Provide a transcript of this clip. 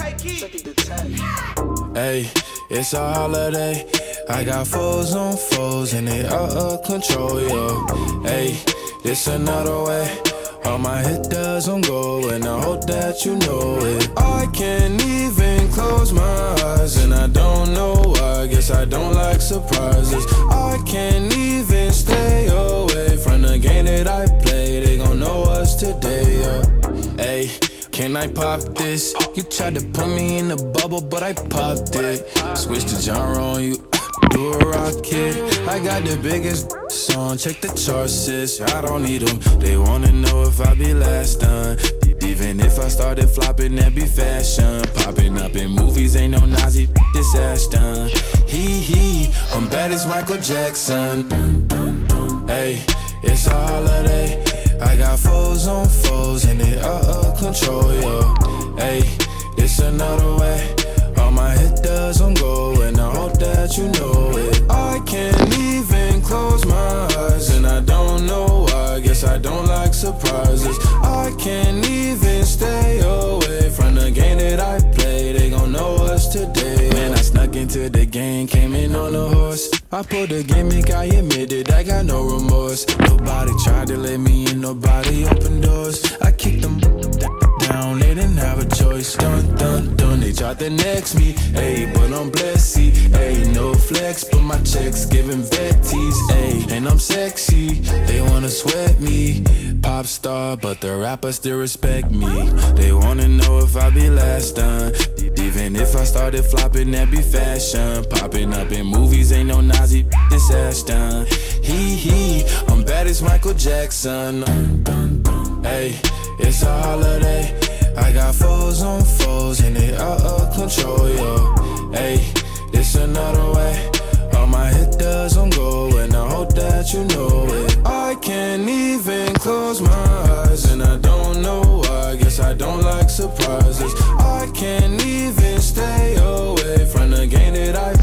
Hey, it's a holiday. I got foes on foes and they out of control, yo. Hey, this another way. All my hitters on go and I hope that you know it. I can't even close my eyes and I don't know why. Guess I don't like surprises. I can't even stay away from the game that I play. They gon' know us today, yeah. Hey, can I pop this? You tried to put me in the bubble, but I popped it. Switch the genre on you, do a rocket. I got the biggest song, check the charts, sis. I don't need them, they wanna know if I be last done. Even if I started flopping, that be fashion. Popping up in movies, ain't no Nazi, this ass done. I'm bad as Michael Jackson. Hey, it's a holiday. I got foes on foes and they out of control, yo. Hey, it's another way. All my hitters on go and I hope that you know it. I can't even close my eyes and I don't know why. Guess I don't like surprises. I can't even stay away from the game that I play. They gon' know us today. Man, I snuck into the game, came in on a horse. I pulled a gimmick, I admit it, I got no remorse. Nobody tried to let me in, nobody opened doors. I kicked them down, they didn't have a choice. Dun, dun, dun, they tried to next me. Ayy, but I'm blessed, ayy, no flex, but my checks giving vetties, ayy. And I'm sexy, they wanna sweat me. Pop star, but the rappers still respect me. They wanna know if I be last done. Even if I started flopping, that be fashion. Popping up in movies, ain't no Nazi, this ass done. I'm bad as Michael Jackson. Hey, it's a holiday. I got foes on foes and they out of control, yo. Hey, this another way. All my hitters on go and I hope that you know it. I can't even close my eyes and I don't know why. Guess I don't like surprises. I can't even stay away from the game that I